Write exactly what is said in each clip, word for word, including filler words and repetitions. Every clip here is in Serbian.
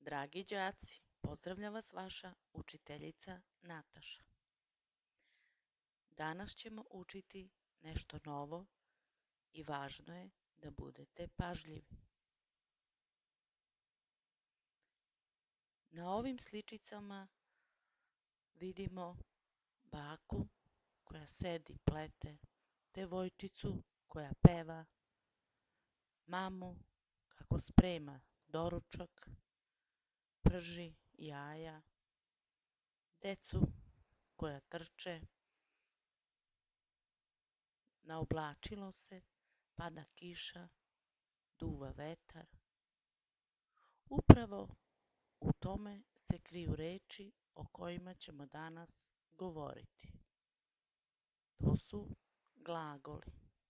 Dragi đaci, pozdravlja vas vaša učiteljica Nataša. Danas ćemo učiti nešto novo i važno je da budete pažljivi. Na ovim sličicama vidimo baku koja sedi plete, devojčicu koja peva, mamu kako sprema doručak, prži jaja, decu koja trče, naoblačilo se, pada kiša, duva vetar. Upravo u tome se kriju reči o kojima ćemo danas govoriti. To su glagoli.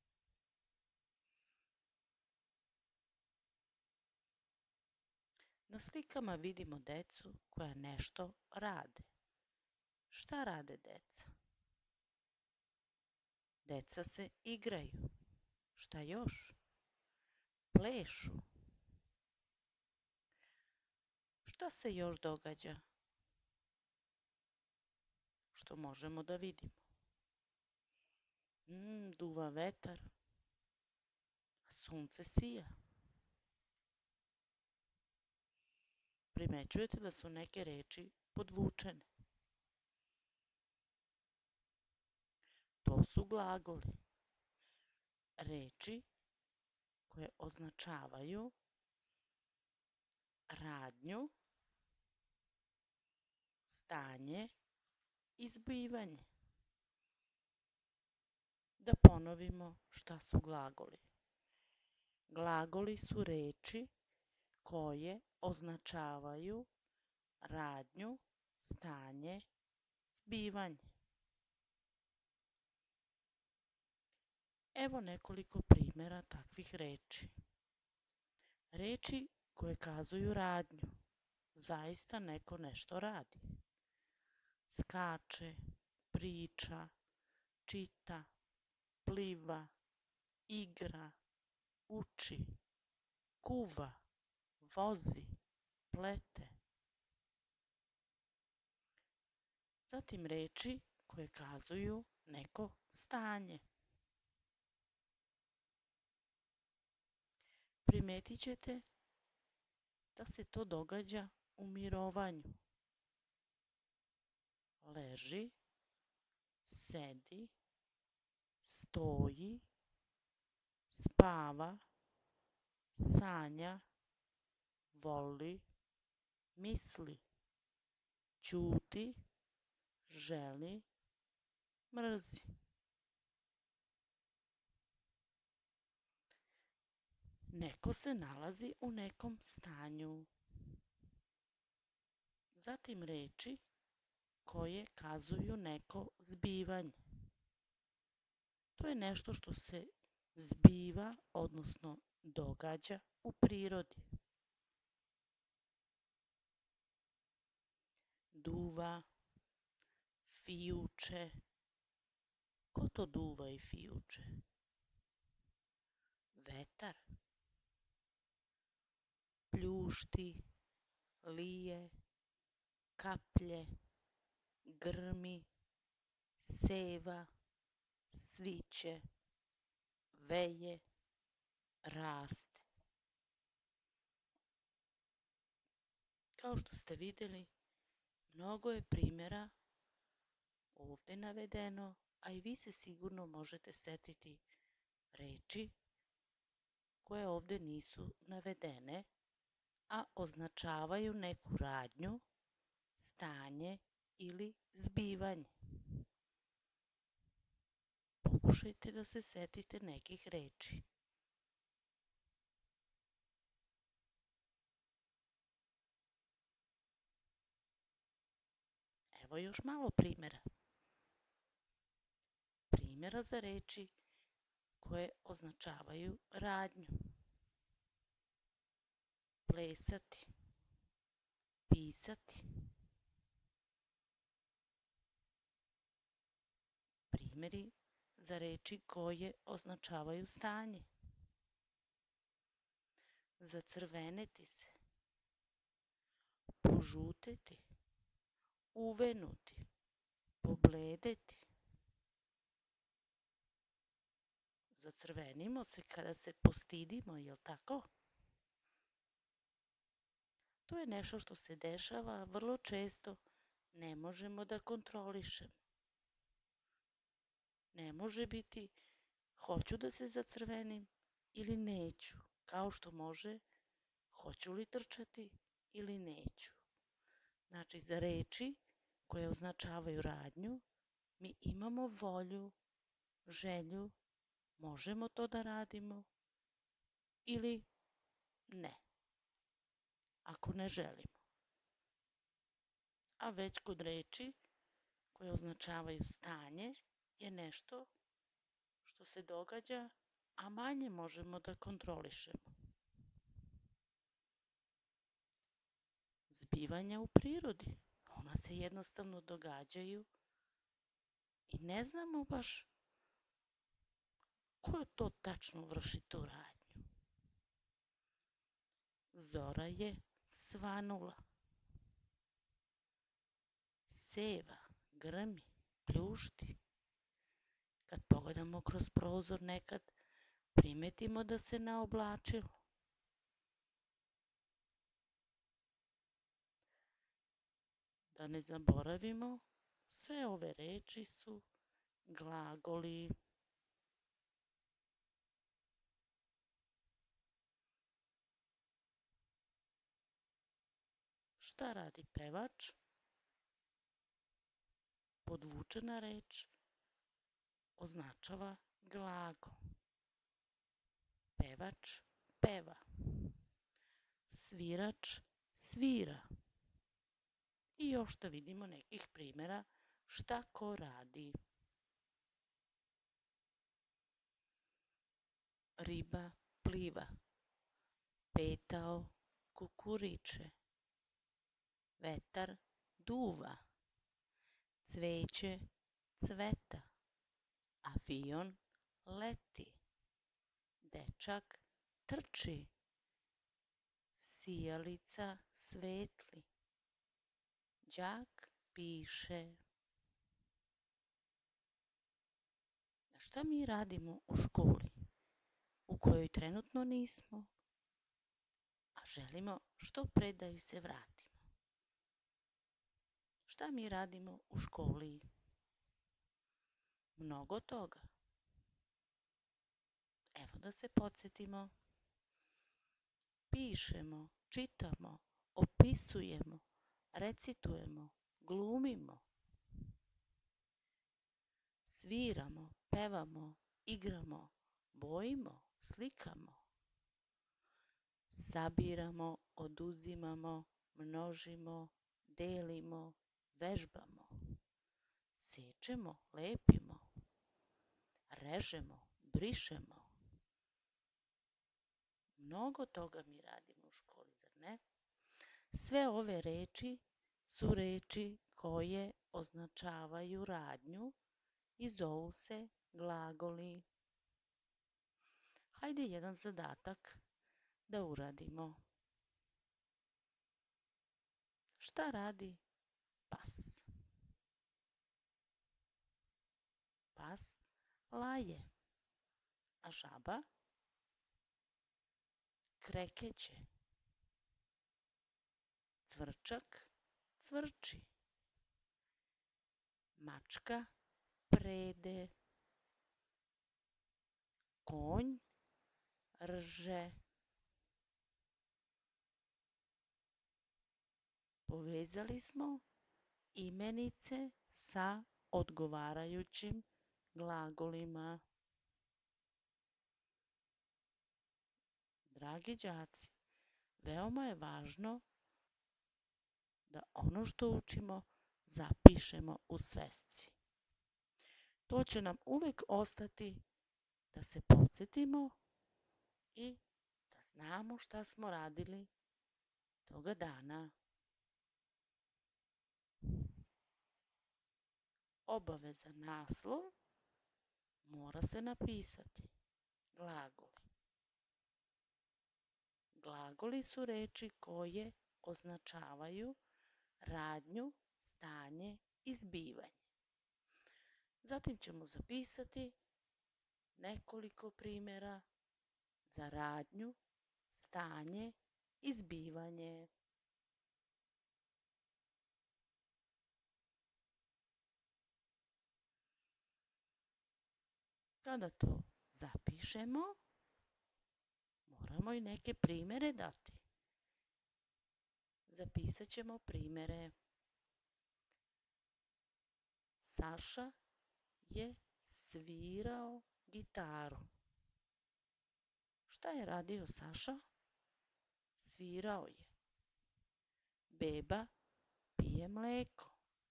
Na slikama vidimo decu koja nešto rade. Šta rade deca? Deca se igraju. Šta još? Plešu. Šta se još događa? Što možemo da vidimo? Mm, duva vetar, sunce sija. Primećujete da su neke reči podvučene. To su glagoli. Reči koje označavaju radnju, stanje i zbivanje. Da ponovimo šta su glagoli. Glagoli su reči koje označavaju radnju, stanje, zbivanje. Evo nekoliko primjera takvih reči. Reči koje kazuju radnju. Zaista neko nešto radi. Skače, priča, čita, pliva, igra, uči, kuva, vozi, plete. Zatim reči koje kazuju neko stanje. Primetit ćete da se to događa u mirovanju. Leži, sedi, stoji, spava, sanja, voli, misli, ćuti, želi, mrzi. Neko se nalazi u nekom stanju. Zatim reči koje kazuju neko zbivanje. To je nešto što se zbiva, odnosno događa u prirodi. Duva, fijuče. Ko to duva i fijuče? Vetar. Pljušti, lije, kaplje, grmi, seva, sviće, veje, raste. Kao što ste vidjeli, mnogo je primjera ovdje navedeno, a i vi se sigurno možete setiti reči koje ovdje nisu navedene, a označavaju neku radnju, stanje ili zbivanje. Pokušajte da se setite nekih reči. Evo još malo primjera. Primjera za reči koje označavaju radnju. Plesati, pisati. Primjeri za reči koje označavaju stanje. Zacrveneti se, požuteti, uvenuti, pobledeti. Zacrvenimo se kada se postidimo, jel tako? To je nešto što se dešava vrlo često, ne možemo da kontrolišemo. Ne može biti hoću da se zacrvenim ili neću, kao što može hoću li trčati ili neću. Znači, za reči koje označavaju radnju, mi imamo volju, želju, možemo to da radimo ili ne, ako ne želimo. A već kod reči koje označavaju stanje je nešto što se događa, a manje možemo da kontrolišemo. Zbivanja u prirodi, ona se jednostavno događaju i ne znamo baš ko to tačno vrši tu radnju. Zora je svanula. Seva, grmi, pljušti. Kad pogledamo kroz prozor nekad primetimo da se naoblačilo. Da ne zaboravimo, sve ove reči su glagoli. Šta radi pevač? Podvučena reč označava glagol. Pevač peva. Svirač svira. I još da vidimo nekih primjera šta ko radi. Riba pliva. Petao kukuriče. Vetar duva. Cveće cveta. Avion leti. Dečak trči. Sijalica svetli. Đak piše. Šta mi radimo u školi u kojoj trenutno nismo, a želimo što pre da ju se vratimo? Šta mi radimo u školi? Mnogo toga. Evo da se podsjetimo. Pišemo, čitamo, opisujemo, recitujemo, glumimo. Sviramo, pevamo, igramo, bojimo, slikamo. Sabiramo, oduzimamo, množimo, delimo, vežbamo. Sečemo, lepimo, režemo, brišemo. Mnogo toga mi radimo u školi, zar ne? Sve ove reči su reči koje označavaju radnju i zovu se glagoli. Hajde jedan zadatak da uradimo. Šta radi pas? Pas laje, a žaba krekeće. Cvrčak cvrči. Mačka prede. Konj rže. Povezali smo imenice sa odgovarajućim glagolima. Dragi đaci, veoma je važno da ono što učimo zapišemo u svesci. To će nam uvek ostati da se podsjetimo i da znamo šta smo radili toga dana. Obavezan naslov mora se napisati. Glagoli. Glagoli su reči koje označavaju radnju, stanje i zbivanje. Zatim ćemo zapisati nekoliko primjera za radnju, stanje i zbivanje. Kada to zapišemo, moramo i neke primjere dati. Zapisat ćemo primjere. Saša je svirao gitaru. Šta je radio Saša? Svirao je. Beba pije mleko.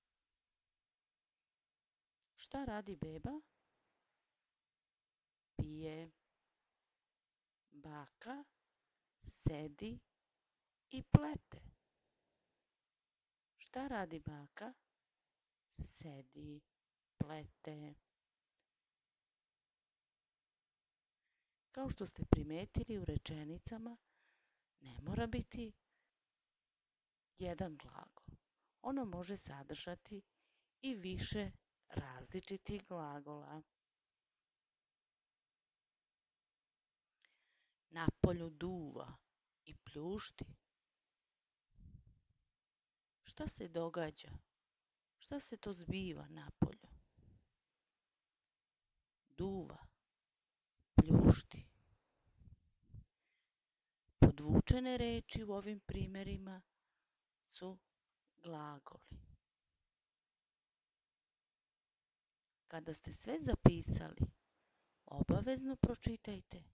Šta radi beba? Pije. Baka sedi i plete. Šta radi baka? Sedi, plete. Kao što ste primetili u rečenicama, ne mora biti jedan glagol. Ono može sadržati i više različitih glagola. Napolju duva i pljušti. Šta se događa? Šta se to zbiva napolju? Duva, pljušti. Podvučene reči u ovim primjerima su glagoli. Kada ste sve zapisali, obavezno pročitajte.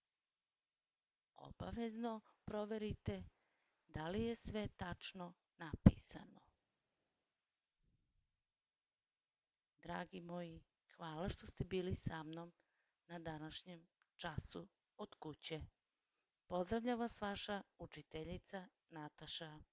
Obavezno proverite da li je sve tačno napisano. Dragi moji, hvala što ste bili sa mnom na današnjem času od kuće. Pozdravlja vas vaša učiteljica Nataša.